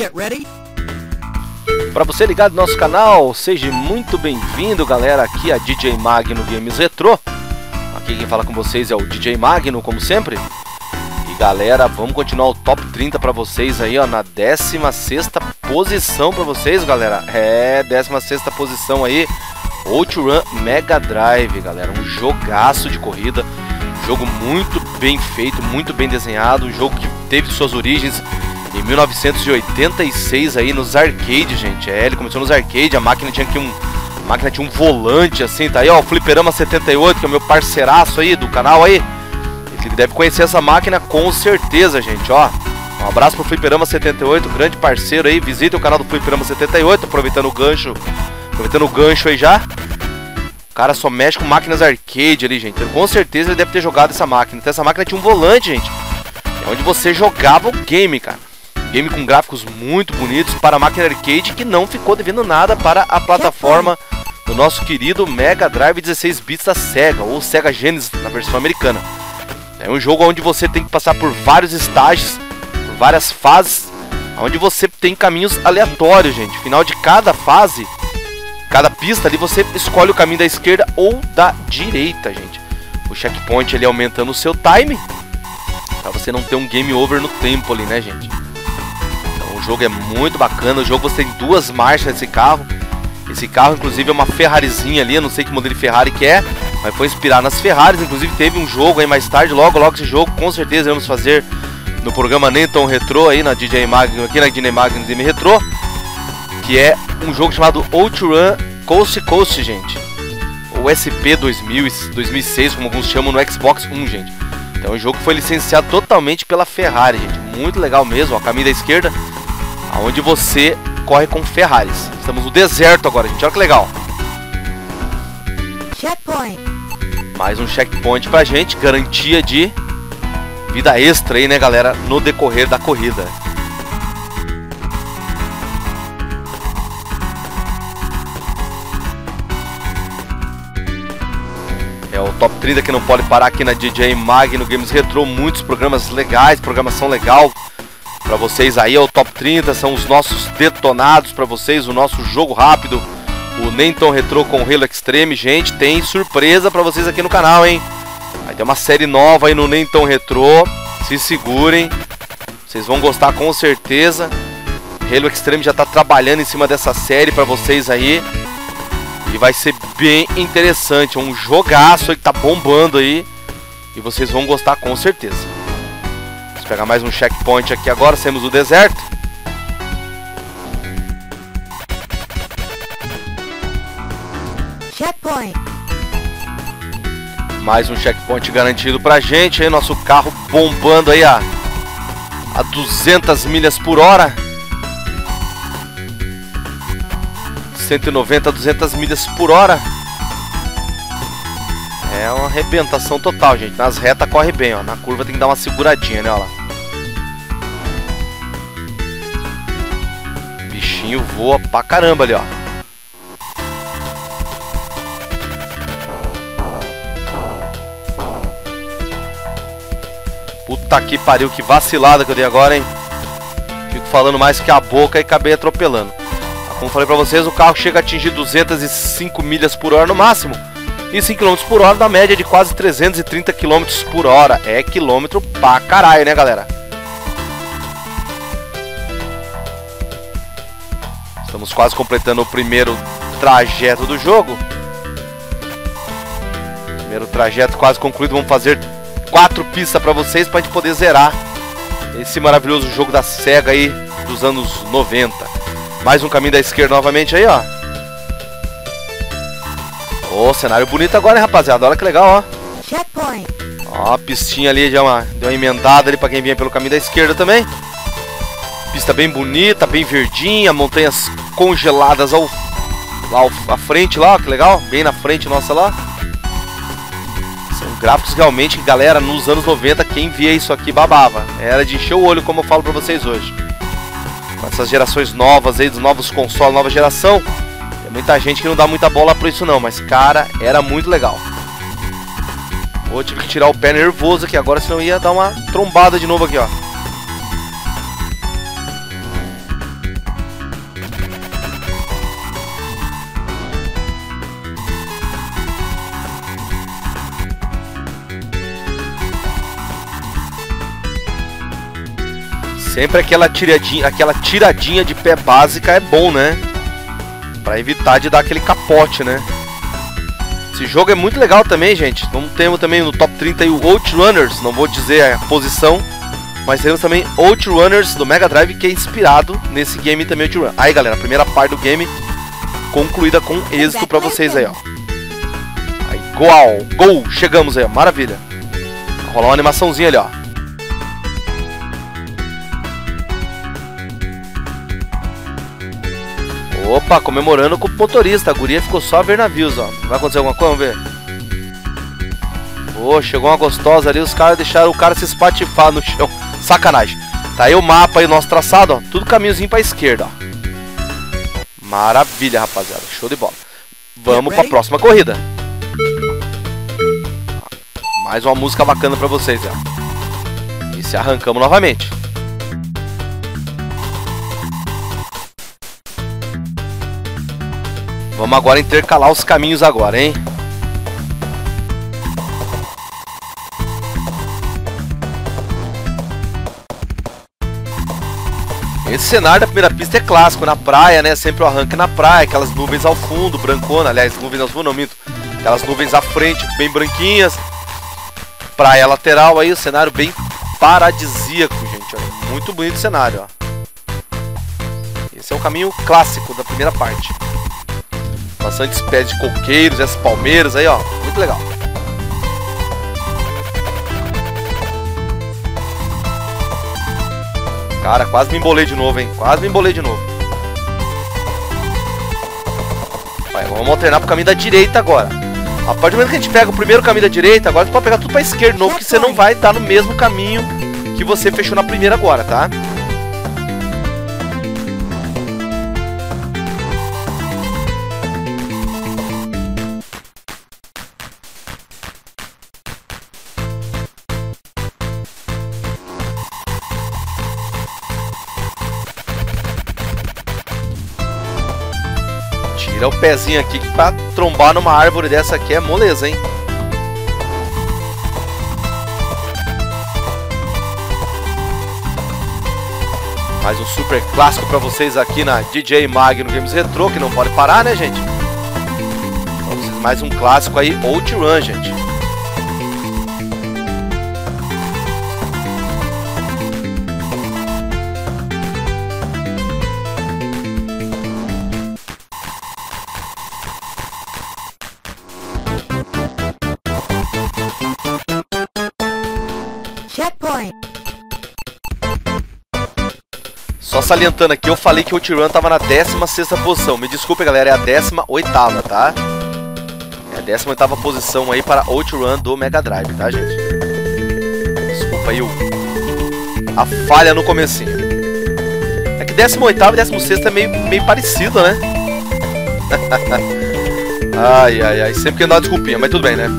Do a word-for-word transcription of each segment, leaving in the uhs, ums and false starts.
Get ready. Para você ligado no nosso canal, seja muito bem-vindo, galera, aqui a D J Magno Games Retro. Aqui quem fala com vocês é o D J Magno, como sempre. E galera, vamos continuar o top trinta para vocês aí, ó, na décima sexta posição para vocês, galera. É, décima sexta posição aí, OutRun Mega Drive, galera. Um jogaço de corrida, um jogo muito bem feito, muito bem desenhado, um jogo que teve suas origens em mil novecentos e oitenta e seis aí nos arcades, gente. É, ele começou nos arcades, a máquina tinha aqui um a máquina tinha um volante assim, tá aí, ó, o Fliperama setenta e oito, que é o meu parceiraço aí do canal aí. Ele deve conhecer essa máquina com certeza, gente, ó. Um abraço pro Fliperama setenta e oito, grande parceiro aí. Visite o canal do Fliperama setenta e oito, aproveitando o gancho. Aproveitando o gancho aí já. O cara só mexe com máquinas arcade ali, gente. Com certeza ele deve ter jogado essa máquina. Então essa máquina tinha um volante, gente. É onde você jogava o game, cara. Game com gráficos muito bonitos para a máquina arcade, que não ficou devendo nada para a plataforma do nosso querido Mega Drive dezesseis bits da Sega, ou Sega Genesis na versão americana. É um jogo onde você tem que passar por vários estágios, por várias fases, onde você tem caminhos aleatórios, gente. Final de cada fase, cada pista ali, você escolhe o caminho da esquerda ou da direita, gente. O checkpoint ali aumentando o seu time, para você não ter um game over no tempo ali, né, gente? O jogo é muito bacana, o jogo você tem duas marchas nesse carro. Esse carro inclusive é uma Ferrarizinha ali, eu não sei que modelo de Ferrari que é, mas foi inspirado nas Ferraris. Inclusive teve um jogo aí mais tarde, logo logo esse jogo com certeza vamos fazer no programa Nem Tão Retro aí na D J Magno, aqui na D J Magno Game Retro, que é um jogo chamado OutRun Coast Coast, gente. O S P dois mil, dois mil e seis, como alguns chamam, no Xbox One, gente. Então o jogo foi licenciado totalmente pela Ferrari, gente. Muito legal mesmo, ó, caminho da esquerda, onde você corre com Ferraris. Estamos no deserto agora, gente. Olha que legal. Checkpoint. Mais um checkpoint pra gente. Garantia de vida extra aí, né, galera? No decorrer da corrida. É o top trinta que não pode parar aqui na D J Magno Games Retro. Muitos programas legais, programação legal pra vocês aí. É o top trinta, são os nossos detonados pra vocês, o nosso jogo rápido, o Nem Tão Retro com Halo Extreme. Gente, tem surpresa pra vocês aqui no canal, hein? Vai ter uma série nova aí no Nem Tão Retro, se segurem, vocês vão gostar com certeza. Halo Extreme já tá trabalhando em cima dessa série pra vocês aí, e vai ser bem interessante, é um jogaço aí que tá bombando aí, e vocês vão gostar com certeza. Vamos pegar mais um checkpoint aqui agora, saímos do deserto. Checkpoint. Mais um checkpoint garantido pra gente aí, nosso carro bombando aí a, a duzentas milhas por hora. cento e noventa a duzentas milhas por hora. É uma arrebentação total, gente. Nas retas corre bem, ó. Na curva tem que dar uma seguradinha, né, ó lá. Bichinho voa pra caramba ali, ó. Puta que pariu, que vacilada que eu dei agora, hein. Fico falando mais que a boca e acabei atropelando. Como falei pra vocês, o carro chega a atingir duzentas e cinco milhas por hora no máximo, e cinco quilômetros por hora na média de quase trezentos e trinta quilômetros por hora. É quilômetro pra caralho, né, galera? Estamos quase completando o primeiro trajeto do jogo. Primeiro trajeto quase concluído. Vamos fazer quatro pistas pra vocês, pra gente poder zerar esse maravilhoso jogo da Sega aí dos anos noventa. Mais um caminho da esquerda novamente aí, ó. Ô, oh, cenário bonito agora, hein, rapaziada. Olha que legal, ó. Checkpoint. Ó, a pistinha ali, já uma, deu uma emendada ali pra quem vinha pelo caminho da esquerda também. Pista bem bonita, bem verdinha. Montanhas congeladas ao, lá ao, à frente lá, ó, que legal. Bem na frente nossa lá. São gráficos realmente que, galera, nos anos noventa, quem via isso aqui babava. Era de encher o olho, como eu falo pra vocês hoje. Com essas gerações novas aí, dos novos consoles, nova geração, tem muita gente que não dá muita bola pra isso não, mas cara, era muito legal. Pô, tive que tirar o pé nervoso aqui agora, senão ia dar uma trombada de novo aqui, ó. Sempre aquela tiradinha, aquela tiradinha de pé básica é bom, né? Pra evitar de dar aquele capote, né? Esse jogo é muito legal também, gente. Vamos ter também no top trinta aí o Outrunners, não vou dizer a posição, mas temos também Outrunners do Mega Drive, que é inspirado nesse game também, Outrun. Aí, galera, a primeira parte do game concluída com êxito pra vocês aí, ó. Aí, gol, gol, chegamos aí, ó, maravilha. Vai rolar uma animaçãozinha ali, ó. Opa, comemorando com o motorista. A guria ficou só a ver navios, ó. Vai acontecer alguma coisa? Vamos ver. Pô, chegou uma gostosa ali. Os caras deixaram o cara se espatifar no chão. Sacanagem. Tá aí o mapa aí, nosso traçado, ó. Tudo caminhozinho pra esquerda, ó. Maravilha, rapaziada. Show de bola. Vamos pra próxima corrida. Mais uma música bacana pra vocês, ó. E se arrancamos novamente. Vamos agora intercalar os caminhos agora, hein? Esse cenário da primeira pista é clássico, na praia, né? Sempre o arranque na praia, aquelas nuvens ao fundo, brancona, aliás, nuvens ao fundo, não minto. Aquelas nuvens à frente, bem branquinhas. Praia lateral aí, o cenário bem paradisíaco, gente. Olha, muito bonito o cenário, ó. Esse é o caminho clássico da primeira parte. Bastante pés de coqueiros, essas palmeiras aí, ó. Muito legal. Cara, quase me embolei de novo, hein? Quase me embolei de novo. Vai, vamos alternar pro caminho da direita agora. A partir do momento que a gente pega o primeiro caminho da direita, agora você pode pegar tudo pra esquerda de novo, porque você não vai estar no mesmo caminho que você fechou na primeira agora, tá? Tira o pezinho aqui, que pra trombar numa árvore dessa aqui é moleza, hein? Mais um super clássico pra vocês aqui na D J Magno Games Retro, que não pode parar, né, gente? Então, mais um clássico aí, Outrun, gente. Checkpoint. Só salientando aqui, eu falei que o Outrun tava na décima sexta posição. Me desculpe, galera, é a décima oitava, tá? É a décima oitava posição aí para Outrun do Mega Drive, tá, gente? Desculpa aí o... a falha no comecinho. É que décima oitava e décima sexta é meio, meio parecido, né? Ai, ai, ai. Sempre que dar uma desculpinha, mas tudo bem, né?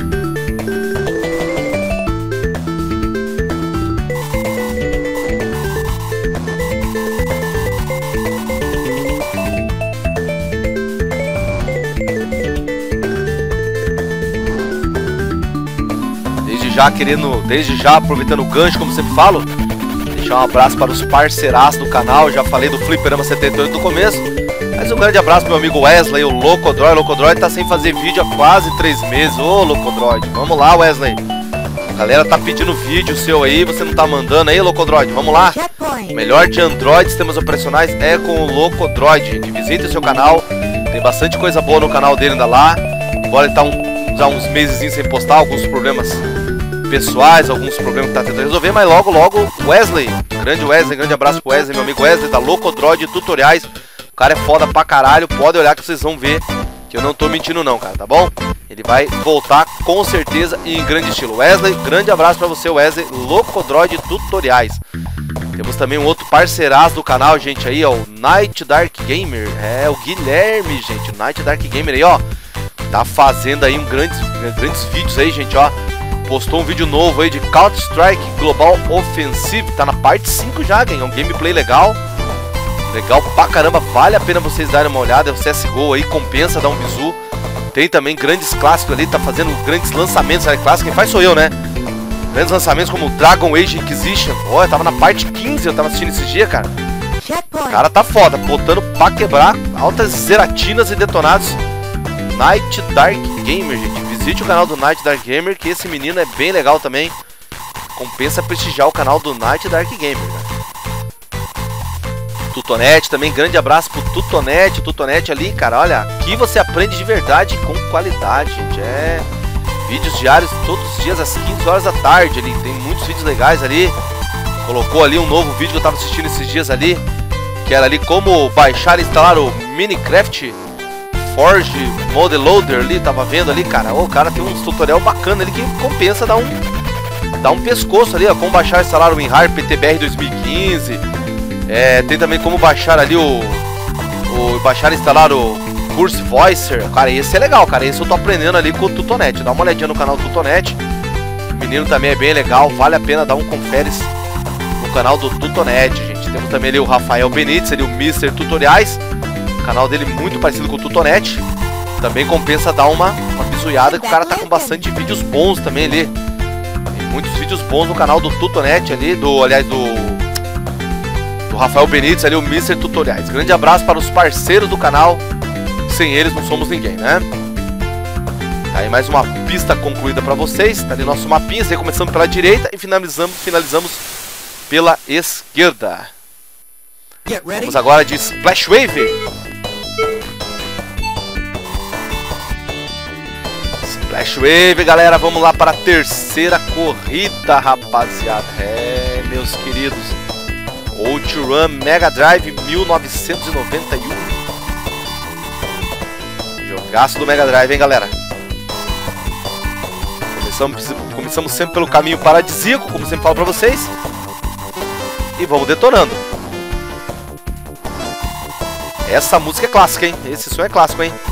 Já querendo, desde já, aproveitando o gancho, como sempre falo, deixar um abraço para os parceiraços do canal. Já falei do Fliperama setenta e oito no começo, mas um grande abraço pro meu amigo Wesley, o Locodroid. O Locodroid tá sem fazer vídeo há quase três meses. Ô, Locodroid, vamos lá, Wesley. A galera tá pedindo vídeo seu aí, você não tá mandando aí, Locodroid, vamos lá. O melhor de Android, sistemas operacionais é com o Locodroid, gente. Visite o seu canal, tem bastante coisa boa no canal dele ainda lá. Embora ele tá um, já uns meses sem postar, alguns problemas pessoais, alguns problemas que tá tentando resolver, mas logo, logo, Wesley, grande Wesley, grande abraço pro Wesley, meu amigo Wesley da Locodroid Tutoriais. O cara é foda pra caralho, pode olhar que vocês vão ver que eu não tô mentindo não, cara, tá bom? Ele vai voltar com certeza e em grande estilo. Wesley, grande abraço pra você, Wesley, Locodroid Tutoriais. Temos também um outro parceiraço do canal, gente, aí, ó, o Night Dark Gamer, é, o Guilherme, gente, o Night Dark Gamer aí, ó, tá fazendo aí um grandes, grandes vídeos aí, gente, ó. Postou um vídeo novo aí de Counter-Strike Global Offensive, tá na parte cinco já, gang. É um gameplay legal. Legal pra caramba, vale a pena vocês darem uma olhada. O C S G O aí compensa dar um bizu. Tem também grandes clássicos ali, tá fazendo grandes lançamentos. Sabe, clássico, quem faz sou eu, né? Grandes lançamentos como Dragon Age Inquisition. Ó, eu tava na parte quinze, eu tava assistindo esse dia, cara. O cara tá foda, botando pra quebrar. Altas zeratinas e detonados. Night Dark Gamer, gente. Visite o canal do Night Dark Gamer, que esse menino é bem legal também. Compensa prestigiar o canal do Night Dark Gamer, cara. Tutonete também, grande abraço pro Tutonete. Tutonete ali, cara, olha, aqui você aprende de verdade com qualidade, gente. É vídeos diários todos os dias às quinze horas da tarde ali. Tem muitos vídeos legais ali. Colocou ali um novo vídeo que eu tava assistindo esses dias ali, que era ali como baixar e instalar o Minecraft Forge Model Loader ali, tava vendo ali, cara. Oh, o cara tem uns tutorial bacana ali que compensa dar um dar um pescoço ali, ó, como baixar e instalar o WinRAR P T B R dois mil e quinze. É, tem também como baixar ali o, o baixar e instalar o Curse Voicer. Cara, esse é legal, cara. Esse eu tô aprendendo ali com o Tutonete. Dá uma olhadinha no canal do Tutonete. O menino também é bem legal. Vale a pena dar um conferes no canal do Tutonete, gente. Temos também ali o Rafael Benítez, ali o mister Tutoriais. O canal dele muito parecido com o Tutonete. Também compensa dar uma, uma bizuiada, que o cara tá com bastante vídeos bons também ali. Tem muitos vídeos bons no canal do Tutonete ali, do, aliás, do... do Rafael Benítez, ali o mister Tutoriais. Grande abraço para os parceiros do canal. Sem eles não somos ninguém, né? Tá aí mais uma pista concluída para vocês. Tá ali nosso mapinha, aí começando pela direita e finalizamos, finalizamos pela esquerda. Vamos agora de Splash Wave. Splash Wave, galera. Vamos lá para a terceira corrida, rapaziada. É, meus queridos. OutRun Mega Drive mil novecentos e noventa e um. Jogaço do Mega Drive, hein, galera? Começamos, começamos sempre pelo caminho paradisíaco, como sempre falo pra vocês. E vamos detonando. Essa música é clássica, hein? Esse som é clássico, hein?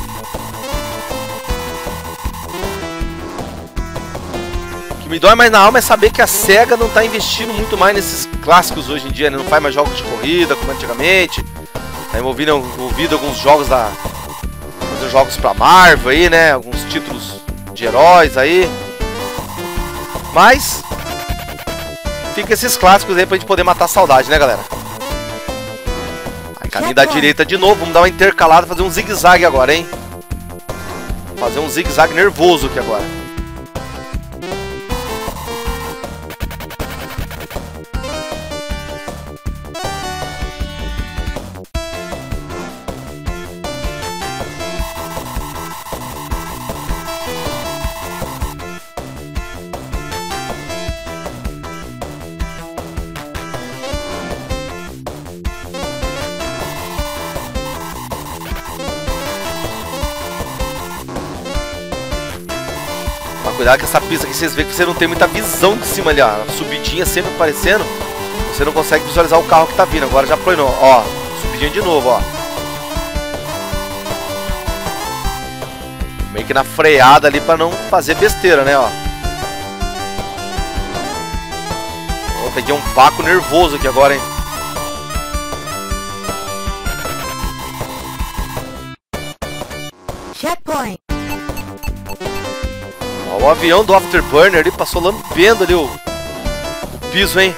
O que me dói mais na alma é saber que a SEGA não tá investindo muito mais nesses clássicos hoje em dia, né? Não faz mais jogos de corrida como antigamente. Tá envolvido, envolvido alguns jogos da... fazer jogos pra Marvel aí, né? Alguns títulos de heróis aí. Mas fica esses clássicos aí pra gente poder matar a saudade, né, galera? Aí, caminho da direita de novo. Vamos dar uma intercalada, fazer um zigue-zague agora, hein? Fazer um zigue-zague nervoso aqui agora. Cuidado com essa pista aqui, vocês veem que você não tem muita visão de cima ali, ó. A subidinha sempre aparecendo. Você não consegue visualizar o carro que tá vindo. Agora já planou, ó. Subidinha de novo, ó. Meio que na freada ali pra não fazer besteira, né, ó. Ó, peguei um vácuo nervoso aqui agora, hein. Checkpoint. O avião do Afterburner ali passou lambendo ali o, o piso, hein?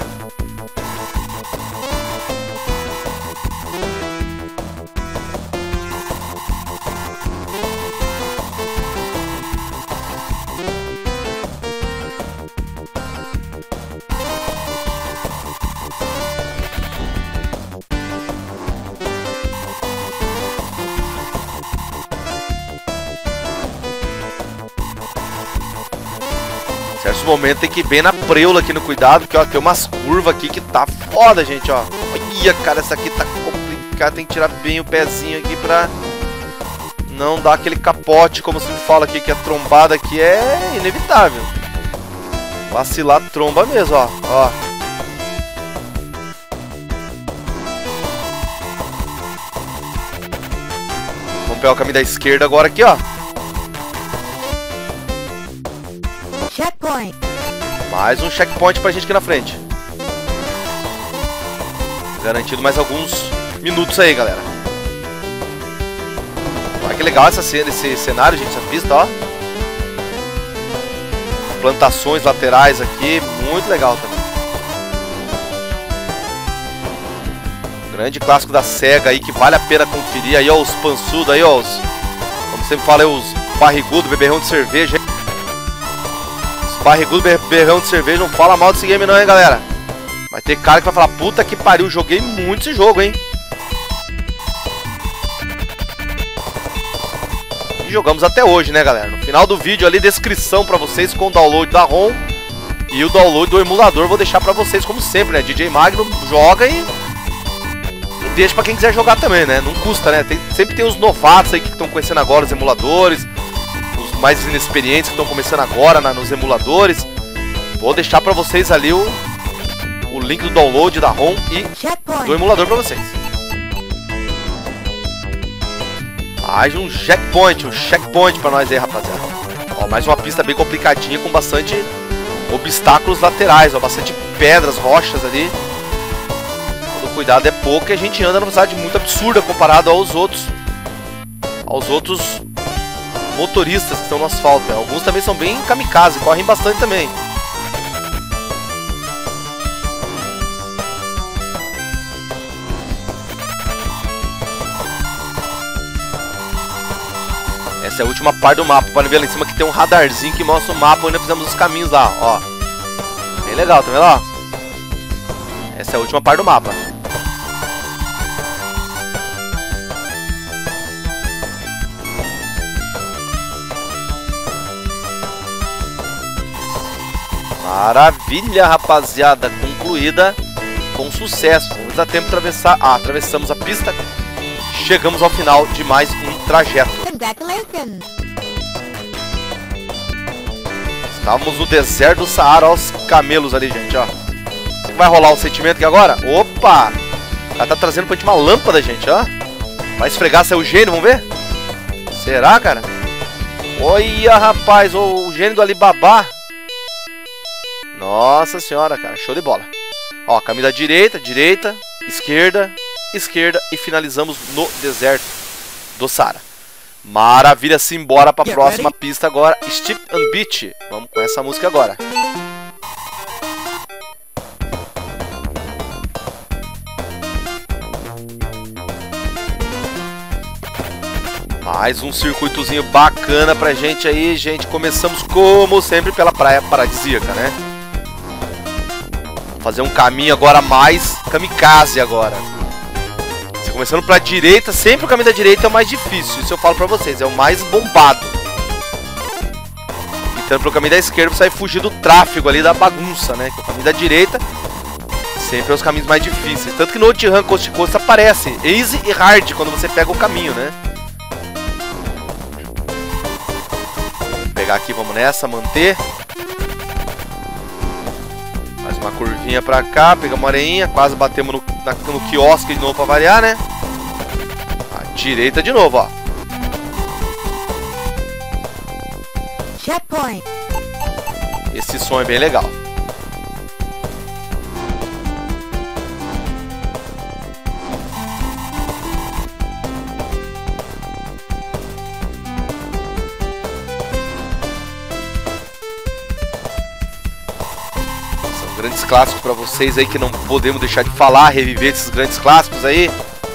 Certo momento tem que ir bem na preula aqui no cuidado, porque ó, tem umas curvas aqui que tá foda, gente, ó. Olha, cara, essa aqui tá complicada, tem que tirar bem o pezinho aqui pra não dar aquele capote, como se fala aqui, que a trombada aqui é inevitável. Vacilar tromba mesmo, ó, ó. Vamos pegar o caminho da esquerda agora aqui, ó. Checkpoint. Mais um checkpoint pra gente aqui na frente. Garantido mais alguns minutos aí, galera. Olha que legal essa cena, esse cenário, gente, essa pista, ó. plantações laterais aqui, muito legal também. Grande clássico da SEGA aí, que vale a pena conferir aí, ó, os pançudos aí, ó, os, como sempre fala, os barrigudos, beberrão de cerveja. Os barrigudos, beberrão de cerveja, não fala mal desse game não, hein, galera. Vai ter cara que vai falar, puta que pariu, joguei muito esse jogo, hein. E jogamos até hoje, né, galera. No final do vídeo ali, descrição pra vocês com o download da ROM e o download do emulador, vou deixar pra vocês como sempre, né. D J Magno joga e... deixa pra quem quiser jogar também, né? Não custa, né? Tem, sempre tem os novatos aí que estão conhecendo agora os emuladores, os mais inexperientes que estão começando agora na, nos emuladores. Vou deixar pra vocês ali o, o link do download da ROM e checkpoint do emulador pra vocês. Mais um checkpoint, um checkpoint pra nós aí, rapaziada. Ó, mais uma pista bem complicadinha com bastante obstáculos laterais, ó, bastante pedras, rochas ali. Cuidado é pouco e a gente anda numa velocidade muito absurda comparado aos outros aos outros motoristas que estão no asfalto. Alguns também são bem kamikaze, correm bastante também. Essa é a última parte do mapa. Pode ver lá em cima que tem um radarzinho que mostra o mapa onde nós fizemos os caminhos lá, ó. Bem legal, tá vendo lá? Essa é a última parte do mapa. Maravilha, rapaziada, concluída com sucesso. Vamos dar tempo de atravessar. Ah, atravessamos a pista. Chegamos ao final de mais um trajeto. Estávamos no deserto do Saara, ó, os camelos ali, gente, ó. Vai rolar o sentimento aqui agora? Opa! Ela tá trazendo pra gente uma lâmpada, gente, ó. Vai esfregar, saiu o gênio, vamos ver? Será, cara? Olha, rapaz, o, o gênio do Alibaba. Nossa senhora, cara, show de bola. Ó, caminho da direita, direita, esquerda, esquerda e finalizamos no deserto do Saara. Maravilha, simbora pra próxima pista agora, Steep and Beach. Vamos com essa música agora. Mais um circuitozinho bacana pra gente aí, gente. Começamos como sempre pela praia paradisíaca, né? Fazer um caminho agora mais kamikaze agora. Você começando pra direita, sempre o caminho da direita é o mais difícil. Isso eu falo pra vocês, é o mais bombado. Então pelo caminho da esquerda você vai fugir do tráfego ali, da bagunça, né? Que o caminho da direita sempre é os caminhos mais difíceis. Tanto que no OutRun Coast to Coast aparece Easy e Hard quando você pega o caminho, né? Vou pegar aqui, vamos nessa, manter. Mais uma curvinha pra cá, pegamos uma areinha, quase batemos no, na, no quiosque de novo pra variar, né? À direita de novo, ó. Checkpoint. Esse som é bem legal. Grandes clássicos para vocês aí que não podemos deixar de falar, reviver esses grandes clássicos aí.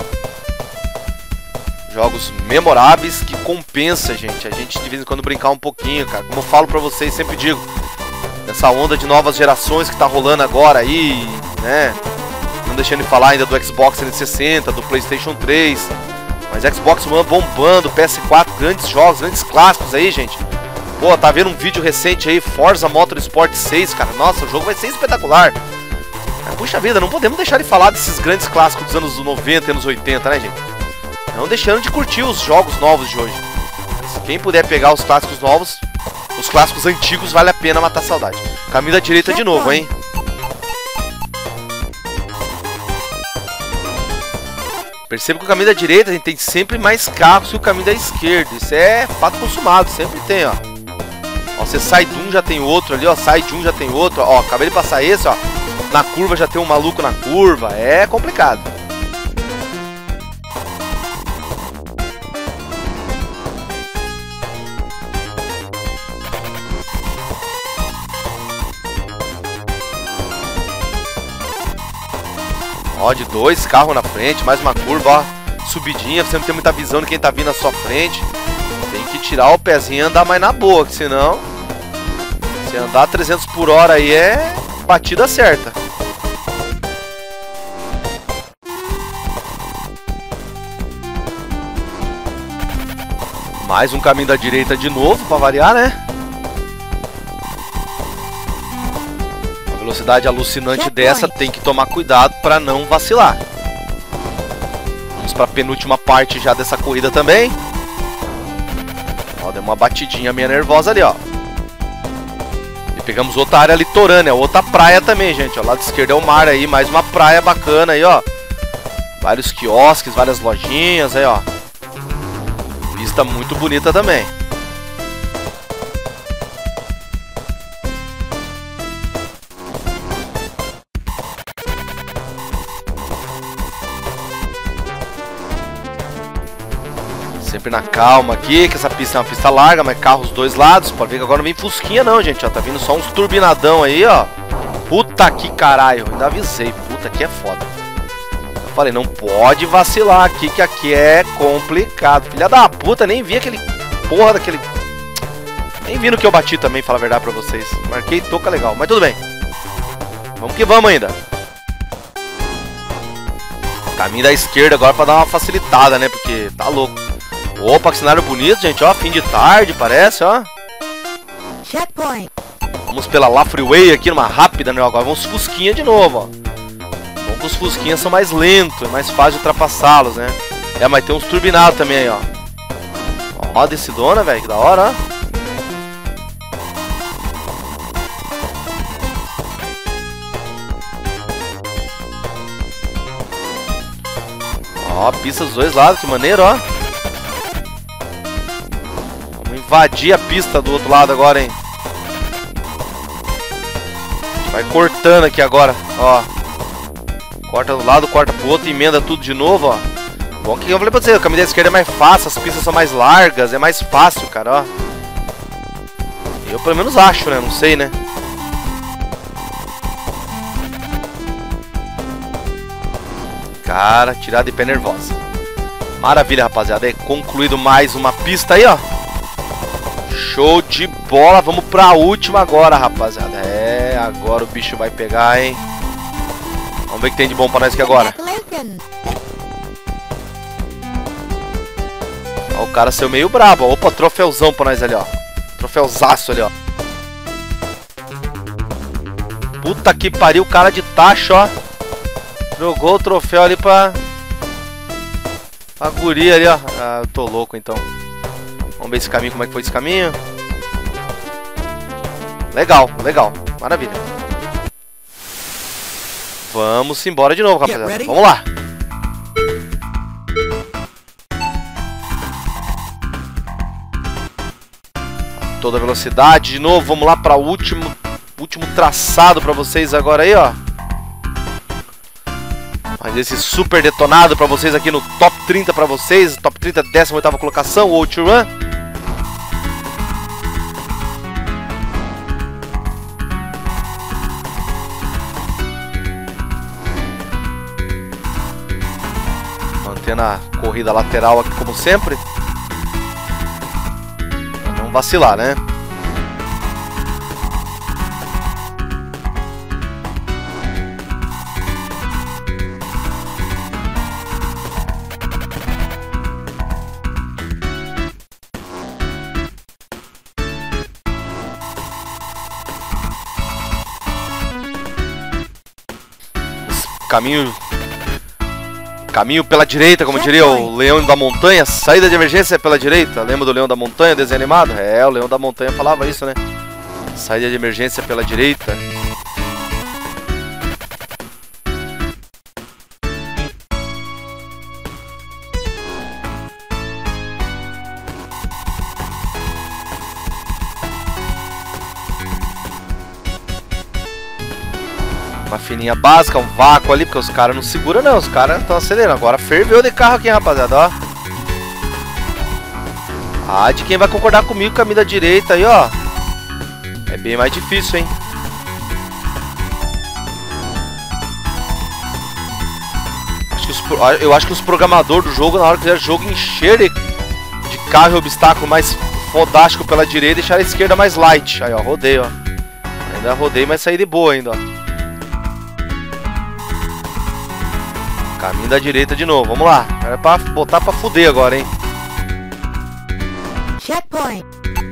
Jogos memoráveis que compensa, gente. A gente de vez em quando brincar um pouquinho, cara. Como eu falo para vocês, sempre digo, nessa onda de novas gerações que tá rolando agora aí, né? Não deixando de falar ainda do Xbox trezentos e sessenta, do PlayStation três, mas Xbox One bombando, P S quatro, grandes jogos, grandes clássicos aí, gente. Pô, tá vendo um vídeo recente aí, Forza Motorsport seis, cara. Nossa, o jogo vai ser espetacular. Puxa vida, não podemos deixar de falar desses grandes clássicos dos anos noventa e anos oitenta, né, gente? Não deixando de curtir os jogos novos de hoje. Quem puder pegar os clássicos novos, os clássicos antigos, vale a pena matar a saudade. Caminho da direita de novo, hein? Perceba que o caminho da direita a gente tem sempre mais carros que o caminho da esquerda. Isso é fato consumado, sempre tem, ó. Ó, você sai de um, já tem outro ali, ó. Sai de um, já tem outro. Ó, acabei de passar esse, ó. Na curva já tem um maluco na curva. É complicado. Ó, de dois carros na frente, mais uma curva, ó. Subidinha, você não tem muita visão de quem tá vindo na sua frente. Tem que tirar o pezinho e andar mais na boa, que senão... Se andar trezentos por hora aí é batida certa. Mais um caminho da direita de novo, pra variar, né? Uma velocidade alucinante dessa, tem que tomar cuidado pra não vacilar. Vamos pra penúltima parte já dessa corrida também. Ó, deu uma batidinha meio nervosa ali, ó. E pegamos outra área litorânea, outra praia também, gente. Ó, lado esquerdo é o mar aí, mais uma praia bacana aí, ó. Vários quiosques, várias lojinhas aí, ó. Vista muito bonita também. Sempre na calma aqui, que essa pista é uma pista larga, mas carro os dois lados. Pode ver que agora não vem fusquinha não, gente, ó. Tá vindo só uns turbinadão aí, ó. Puta que caralho, ainda avisei. Puta que é foda. Eu falei, não pode vacilar aqui, que aqui é complicado. Filha da puta, nem vi aquele porra daquele... Nem vi no que eu bati também, falar a verdade pra vocês. Marquei toca legal, mas tudo bem. Vamos que vamos ainda. Caminho da esquerda agora pra dar uma facilitada, né? Porque tá louco. Opa, que cenário bonito, gente, ó. Fim de tarde, parece, ó. Checkpoint. Vamos pela La Freeway aqui, numa rápida, né? Agora vamos fusquinha de novo, ó. Bom que os fusquinhas são mais lentos, é mais fácil de ultrapassá-los, né? É, mas tem uns turbinados também aí, ó. Ó, descidona, velho, que da hora, ó. Ó, pista dos dois lados, que maneiro, ó. Vamos invadir a pista do outro lado agora, hein. Vai cortando aqui agora, ó. Corta do lado, corta pro outro, emenda tudo de novo, ó. Bom que eu falei pra você, o caminho da esquerda é mais fácil, as pistas são mais largas, é mais fácil, cara, ó. Eu pelo menos acho, né, não sei, né. Cara, tirada de pé nervosa. Maravilha, rapaziada. É concluído mais uma pista aí, ó. Show de bola. Vamos pra última agora, rapaziada. É, agora o bicho vai pegar, hein. Vamos ver o que tem de bom pra nós aqui agora. Ó, o cara saiu meio brabo, ó. Opa, troféuzão pra nós ali, ó. Troféuzaço ali, ó. Puta que pariu, o cara de tacho, ó. Jogou o troféu ali pra... A guria ali, ó. Ah, eu tô louco, então. Vamos ver esse caminho, como é que foi esse caminho. Legal, legal. Maravilha. Vamos embora de novo, rapaziada. Vamos lá. Toda velocidade de novo. Vamos lá para o último, último traçado para vocês agora aí, ó. Mas esse super detonado pra vocês aqui no top trinta pra vocês. Top trinta, décima oitava colocação, o to Run. Mantendo a corrida lateral aqui como sempre. Pra não vacilar, né? Caminho Caminho pela direita, como diria o Leão da Montanha. Saída de emergência pela direita. Lembra do Leão da Montanha, desenho animado? É, o Leão da Montanha falava isso, né? Saída de emergência pela direita. Uma fininha básica, um vácuo ali, porque os caras não seguram não, os caras estão acelerando. Agora ferveu de carro aqui, rapaziada, ó. Ah, de quem vai concordar comigo, caminho da direita aí, ó. É bem mais difícil, hein. eu acho que os programadores do jogo, na hora que fizeram o jogo, encher de, de carro e obstáculo mais fodástico pela direita e deixaram a esquerda mais light. Aí, ó, rodei, ó. Ainda rodei, mas saí de boa ainda, ó. Caminho da direita de novo, vamos lá. É pra botar pra fuder agora, hein. Checkpoint.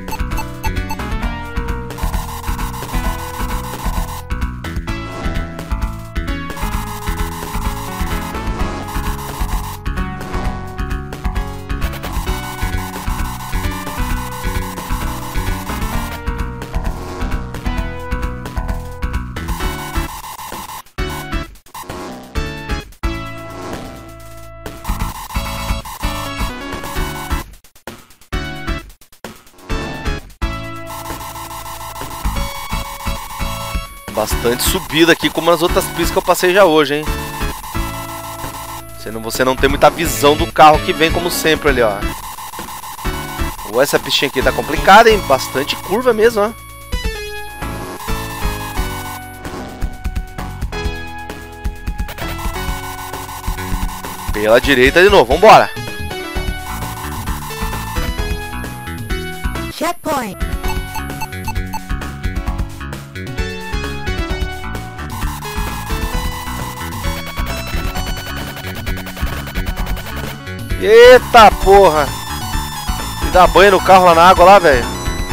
Bastante subida aqui, como nas outras pistas que eu passei já hoje, hein. Você não, você não tem muita visão do carro que vem, como sempre ali, ó. Ou essa pistinha aqui tá complicada, hein. Bastante curva mesmo, ó. Pela direita de novo, vambora. Checkpoint. Eita porra! Me dá banho no carro lá na água lá, velho.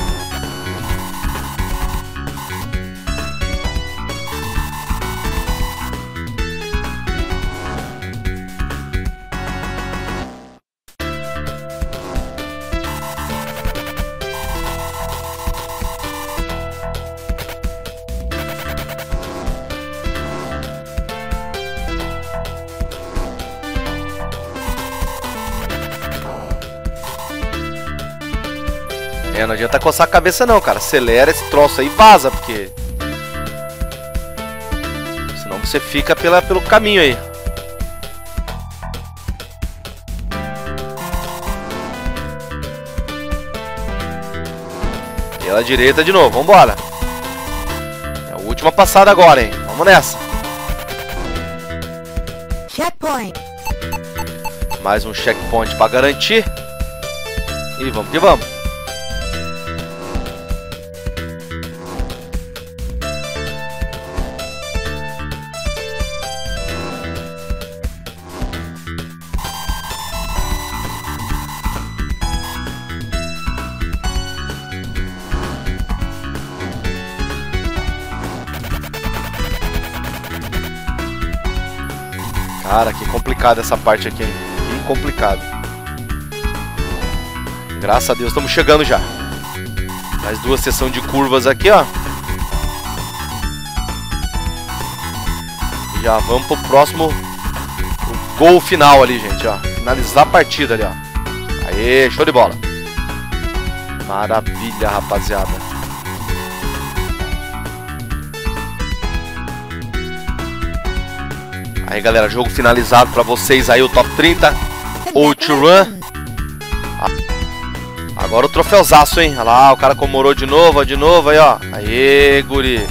É, não adianta coçar a cabeça não, cara. Acelera esse troço aí e vaza, porque... senão você fica pela, pelo caminho aí. Pela direita de novo, vambora. É a última passada agora, hein. Vamos nessa. Checkpoint. Mais um checkpoint pra garantir. E vamos que vamos. Cara, que complicado essa parte aqui, hein? Que complicado. Graças a Deus, estamos chegando já. Mais duas sessões de curvas aqui, ó. Já vamos pro próximo o gol final ali, gente, ó. Finalizar a partida ali, ó. Aê, show de bola. Maravilha, rapaziada. Aí, galera, jogo finalizado pra vocês aí, o top trinta Outrun. Agora o troféuzaço, hein? Olha lá, o cara comemorou de novo, ó, de novo aí, ó. Aê, guri.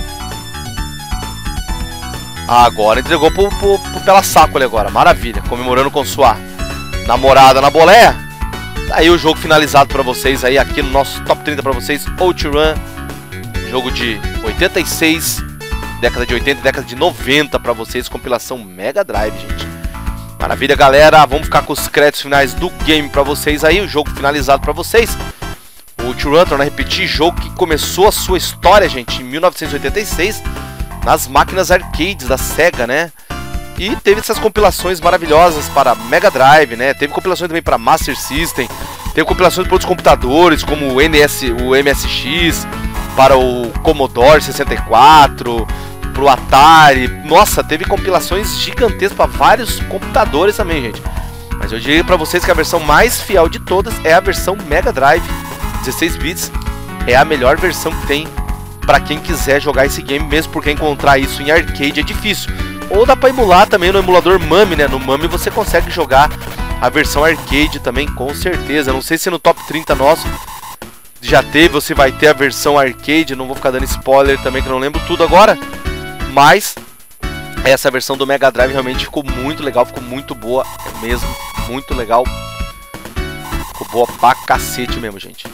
Agora entregou pro, pro, pro pela saco ali agora, maravilha. Comemorando com sua namorada na boleia. Aí o jogo finalizado pra vocês aí, aqui no nosso top trinta pra vocês, Outrun. Jogo de oitenta e seis, década de oitenta e década de noventa pra vocês, compilação Mega Drive, gente. Maravilha, galera, vamos ficar com os créditos finais do game pra vocês aí, o jogo finalizado pra vocês. O Outrun, torna a repetir, jogo que começou a sua história, gente, em mil novecentos e oitenta e seis, nas máquinas arcades da Sega, né? E teve essas compilações maravilhosas para Mega Drive, né? Teve compilações também para Master System, teve compilações para outros computadores, como o, N S, o M S X, para o Commodore sessenta e quatro, pro Atari. Nossa, teve compilações gigantescas para vários computadores também, gente. Mas eu diria para vocês que a versão mais fiel de todas é a versão Mega Drive dezesseis bits. É a melhor versão que tem para quem quiser jogar esse game, mesmo porque encontrar isso em arcade é difícil. Ou dá para emular também no emulador Mami, né? No Mami você consegue jogar a versão arcade também, com certeza. Não sei se no top trinta nosso já teve ou se vai ter a versão arcade. Não vou ficar dando spoiler também, que eu não lembro tudo agora. Mas Essa versão do Mega Drive realmente ficou muito legal, ficou muito boa, é mesmo, muito legal. Ficou boa pra cacete mesmo, gente.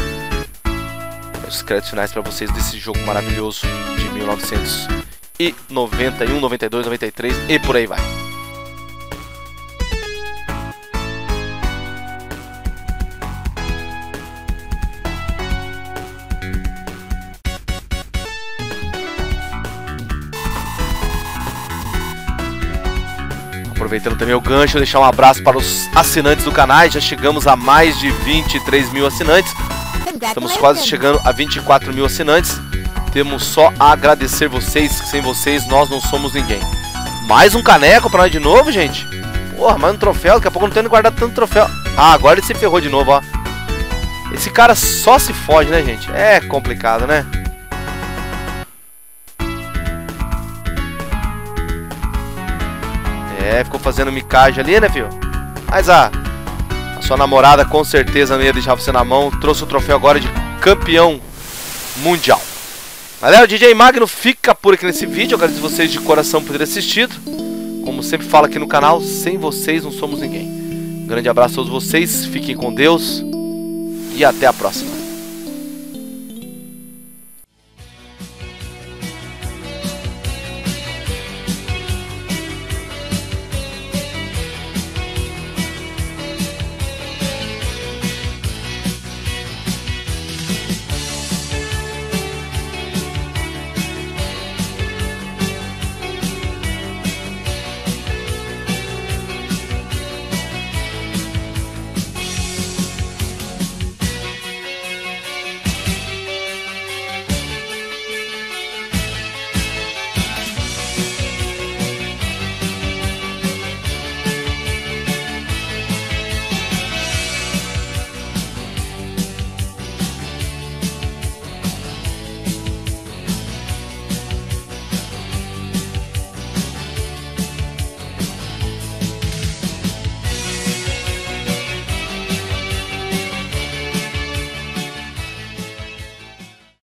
Os créditos finais pra vocês desse jogo maravilhoso de mil novecentos e noventa e um, noventa e dois, noventa e três e por aí vai. Aproveitando também o gancho, deixar um abraço para os assinantes do canal. Já chegamos a mais de vinte e três mil assinantes. Estamos quase chegando a vinte e quatro mil assinantes. Temos só a agradecer vocês, que sem vocês nós não somos ninguém. Mais um caneco para nós de novo, gente. Porra, mais um troféu, daqui a pouco eu não tenho guardado tanto troféu. Ah, agora ele se ferrou de novo, ó. Esse cara só se foge, né, gente? É complicado, né? É, ficou fazendo micagem ali, né, filho? Mas a, a sua namorada com certeza não ia deixar você na mão. Trouxe o troféu agora de campeão mundial. Galera, o D J Magno fica por aqui nesse vídeo. Eu agradeço vocês de coração por terem assistido. Como sempre falo aqui no canal, sem vocês não somos ninguém. Um grande abraço a todos vocês, fiquem com Deus e até a próxima.